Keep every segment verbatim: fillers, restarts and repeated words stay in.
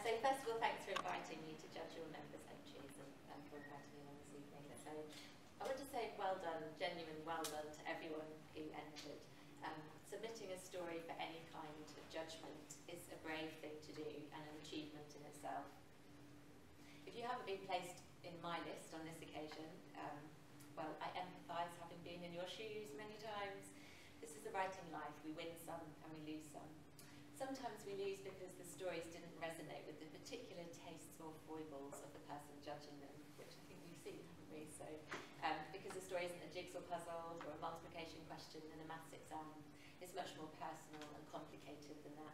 so first of all, thanks for inviting me to judge your members' entries and, and for inviting me along this evening. So I want to say well done, genuine well done to everyone who entered. Um, submitting a story for any kind of judgment is a brave thing to do and an achievement in itself. If you haven't been placed in my list on this occasion, um, well, I empathise, having been in your shoes many times. This is the writing life. We win some and we lose some. Sometimes we lose because the stories didn't resonate with the particular tastes or foibles of the person judging them, which I think we've seen, haven't we? So, um, because the story isn't a jigsaw puzzle or a multiplication question in a maths exam, it's much more personal and complicated than that.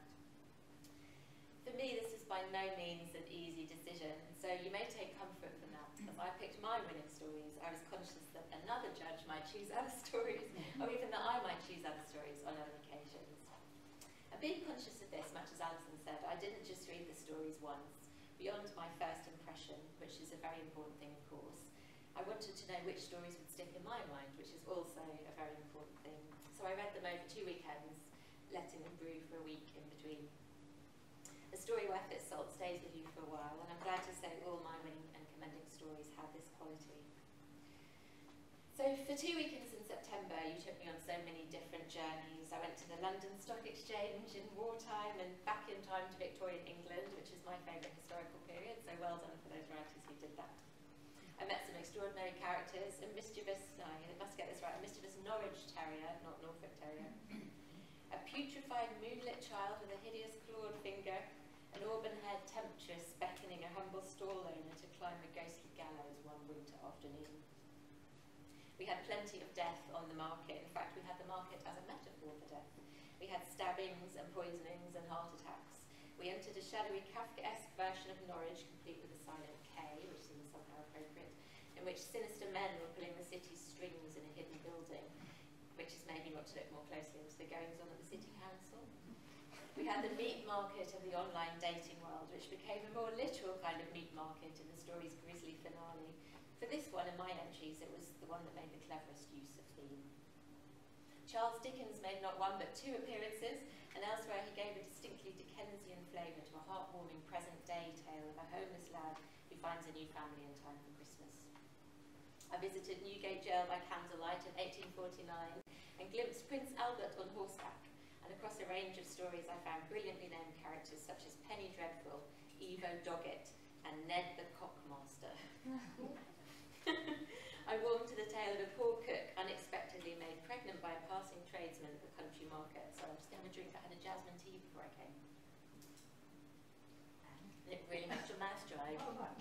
For me, this is by no means an easy decision, so you may take comfort from that. As I picked my winning stories, I was conscious that another judge might choose other stories, or even that I might choose other stories on other occasions. And being conscious of this, much as Alison said, I didn't just read the stories once. Beyond my first impression, which is a very important thing, of course, I wanted to know which stories would stick in my mind, which is also a very important thing. So I read them over two weekends, letting them brew for a week in between. A story worth its salt stays with you for a while, and I'm glad to say all my winning and commending stories have this quality. So for two weekends in September, you took me on so many different journeys. I went to the London Stock Exchange in wartime and back in time to Victorian England, which is my favourite historical period, so well done for those writers who did that. I met some extraordinary characters, a mischievous, no, I must get this right, a mischievous Norwich Terrier, not Norfolk Terrier, a putrefied moonlit child with a hideous clawed finger, an auburn-haired temptress beckoning a humble stall owner to climb a ghostly gallows one winter afternoon. We had plenty of death on the market. In fact, we had the market as a metaphor for death. We had stabbings and poisonings and heart attacks. We entered a shadowy Kafkaesque version of Norwich, complete with a silent K, which seems somehow appropriate, in which sinister men were pulling the city's strings in a hidden building, which has made me want to look more closely into the goings-on at the City Council. We had the meat market of the online dating world, which became a more literal kind of meat market in the story's grisly finale. For this one, in my entries, it was the one that made the cleverest use of theme. Charles Dickens made not one but two appearances, and elsewhere he gave a distinctly Dickensian flavour to a heartwarming present-day tale of a homeless lad who finds a new family in time for Christmas. I visited Newgate Jail by candlelight in eighteen forty-nine and glimpsed Prince Albert on horseback, and across a range of stories I found brilliantly named characters such as Penny Dreadful, Evo Doggett, and Ned the Cockmaster. I warmed to the tale of a poor cook unexpectedly made pregnant by a passing tradesman at the country market. So I'm just going to drink. I had a jasmine tea before I came. And it really makes your mouth dry. Oh, right.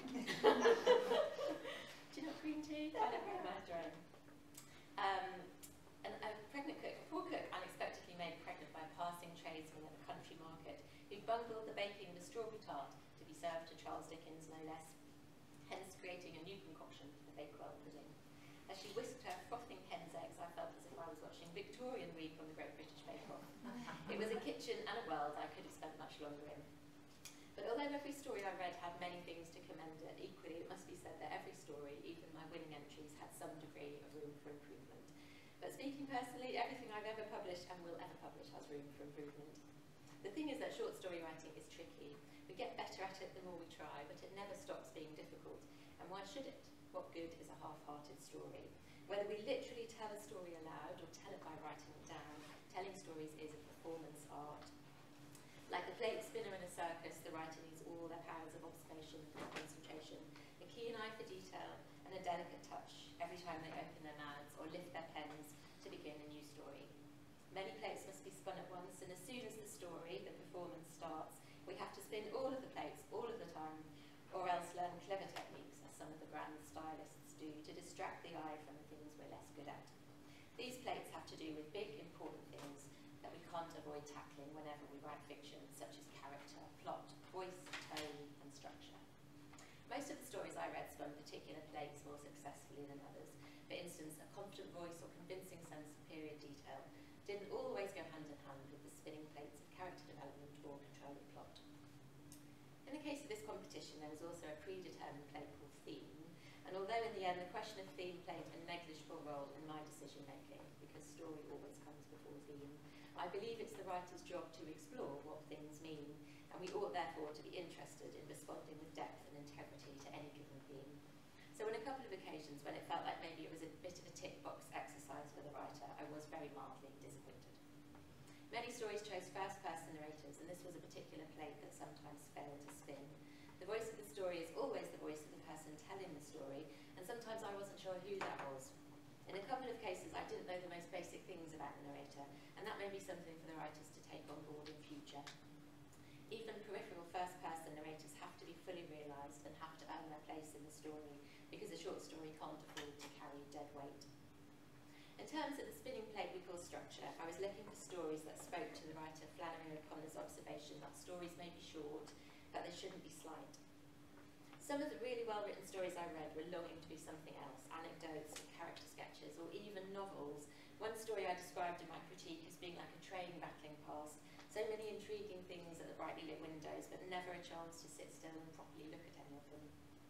Do you know green tea? I don't make mouth dry. Um, and a pregnant cook, a poor cook unexpectedly made pregnant by a passing tradesman at the country market who bungled the baking of a strawberry tart to be served to Charles Dickens, no less, hence creating a new concoction for Bakewell pudding. As she whisked her frothing hen's eggs, I felt as if I was watching Victorian Week on the Great British Bake Off. It was a kitchen and a world I could have spent much longer in. But although every story I read had many things to commend it, equally it must be said that every story, even my winning entries, had some degree of room for improvement. But speaking personally, everything I've ever published and will ever publish has room for improvement. The thing is that short story writing is tricky. We get better at it the more we try, but it never stops being difficult. And why should it? What good is a half-hearted story? Whether we literally tell a story aloud or tell it by writing it down, telling stories is a performance art. Like the plate spinner in a circus, the writer needs all their powers of observation and concentration, a keen eye for detail, and a delicate touch every time they open their mouths or lift their pens to begin a new story. Many plates must be spun at once, and as soon as the story, the performance starts, we have to spin all of the plates all of the time, or else learn clever techniques, as some of the grand stylists do, to distract the eye from the things we're less good at. These plates have to do with big, important things that we can't avoid tackling whenever we write fiction, such as character, plot, voice, tone, and structure. Most of the stories I read spun particular plates more successfully than others. For instance, a confident voice or convincing sense of period detail didn't always go hand in hand with the spinning plates of character development or controlling plot. In the case of this competition, there was also a predetermined plate called theme, and although in the end the question of theme played a negligible role in my decision-making, because story always comes before theme, I believe it's the writer's job to explore what things mean and we ought therefore to be interested in responding with depth and integrity to any given theme. So on a couple of occasions when it felt like maybe it was a bit of a tick box exercise for the writer, I was very mildly disappointed. Many stories chose first person narrators, and this was a particular plate that sometimes failed to spin. The voice of the story is always the voice of the person telling the story, and sometimes I wasn't sure who that was. In a couple of cases, I didn't know the most basic things about the narrator, and that may be something for the writers to take on board in future. Even peripheral first-person narrators have to be fully realised and have to earn their place in the story, because a short story can't afford to carry dead weight. In terms of the spinning plate we call structure, I was looking for stories that spoke to the writer Flannery O'Connor's observation that stories may be short, but they shouldn't be slight. Some of the really well-written stories I read were longing to be something else, anecdotes, character sketches, or even novels. One story I described in my critique as being like a train battling past, so many intriguing things at the brightly lit windows, but never a chance to sit still and properly look at any of them.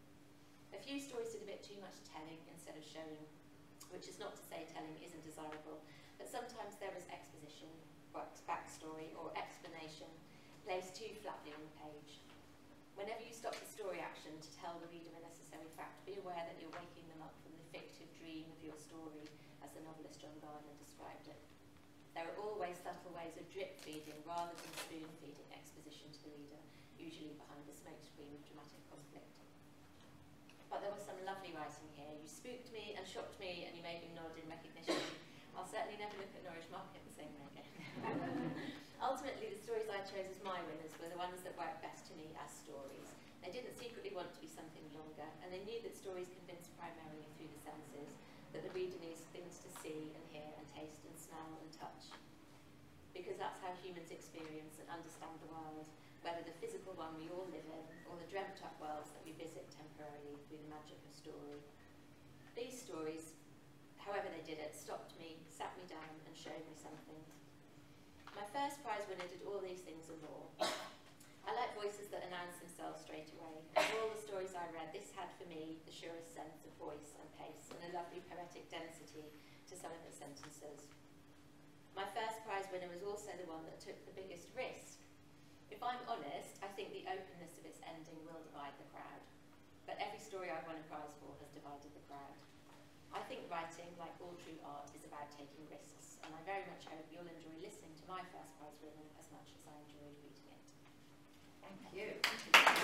A few stories did a bit too much telling instead of showing, which is not to say telling isn't desirable, but sometimes there is exposition, backstory, or explanation placed too flatly on the page. Whenever you stop the story action to tell the reader a necessary fact, be aware that you're waking them up from the fictive dream of your story, as the novelist John Gardner described it. There are always subtle ways of drip feeding rather than spoon feeding exposition to the reader, usually behind the smokescreen of dramatic conflict. But there was some lovely writing here. You spooked me and shocked me, and you made me nod in recognition. I'll certainly never look at Norwich Market the same way again. Ultimately, the stories I chose as my winners were the ones that worked best to me as stories. They didn't secretly want to be something longer, and they knew that stories convince primarily through the senses, that the reader needs things to see and hear and taste and smell and touch. Because that's how humans experience and understand the world, whether the physical one we all live in, or the dreamt-up worlds that we visit temporarily through the magic of story. These stories, however they did it, stopped me, sat me down, and showed me something. My first prize winner did all these things and more. I like voices that announce themselves straight away. Of all the stories I read, this had for me the surest sense of voice and pace, and a lovely poetic density to some of its sentences. My first prize winner was also the one that took the biggest risk. If I'm honest, I think the openness of its ending will divide the crowd. But every story I've won a prize for has divided the crowd. I think writing, like all true art, is about taking risks, and I very much hope you'll enjoy listening to my first prize winner as much as I enjoyed reading it. Thank you.